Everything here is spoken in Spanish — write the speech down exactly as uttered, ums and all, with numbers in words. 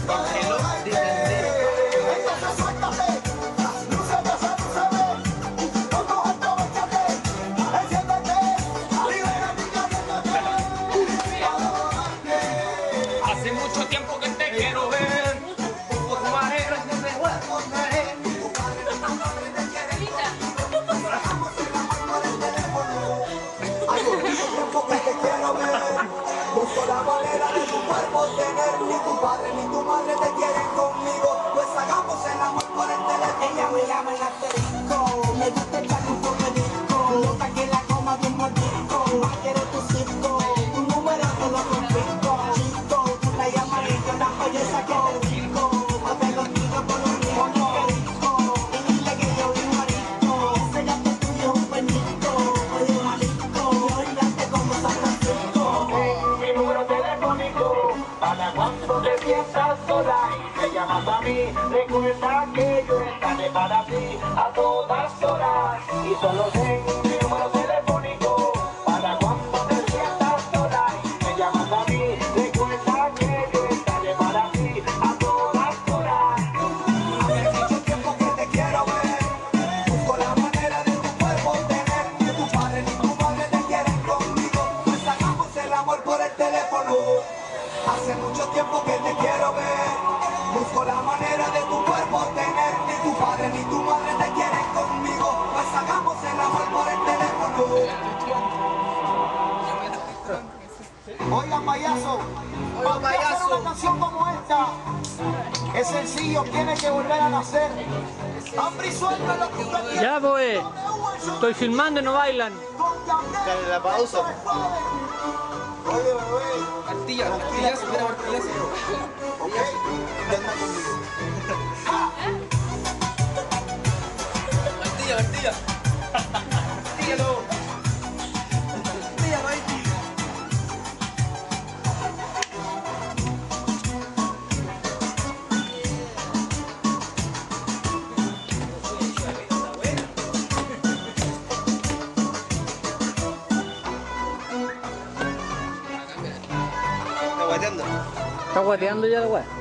Hello, dicen. Entonces suéltate, lúcete, sedúceme, con tu alto béstate, enciéndete, libérate y caliéntate. Hace mucho tiempo que te quiero ver. Por tu manera yo me voy a poner. Hay mucho tiempo que te quiero ver. Busco la manera de tu cuerpo tener. Ni tu padre ni tu madre te quieren conmigo. Pues hagamos el amor por el teléfono. Ella me llama el asterisco. Me gusta el chaco con el disco. Nota que la coma bien mordisco. Más quiero tu circo. Tu número te lo confisco. Chico, tú la llamas y yo la belleza que te digo. Hazme contigo con un hijo perico. Y dile que yo vi marico. Ese gato tuyo es un penito. Oye, marico, oígate como San Francisco. Mi número telefónico, para cuando te sientas sola y te llamas a mí, recuerda que yo estaré para ti a todas horas. Y solo ten mi número telefónico, para cuando te sientas sola y te llamas a mí, recuerda que yo estaré para ti a todas horas. Hace mucho tiempo que te quiero ver, busco la manera de tu cuerpo tener. Ni tu padre ni tu madre te quieren conmigo, pues hagamos el amor por el teléfono. Hace mucho tiempo que te quiero ver. Busco la manera de tu cuerpo tener. Ni tu padre ni tu madre te quieren conmigo. Pues hagamos el amor por el teléfono. Oigan, payaso. Oigan, Para hacer payaso. una canción como esta, es sencillo, tiene que volver a nacer. Hambre y suelta lo que usted quiere. Ya, pues. Estoy filmando y no bailan. Dale la pausa. Oye, bebé. Martilla, martillazo, mira, martillazo. Ok, intenta conmigo. Martilla, martilla. Martíllalo. Martilla, Martilla. Está guateando. Está guateando ya la weá.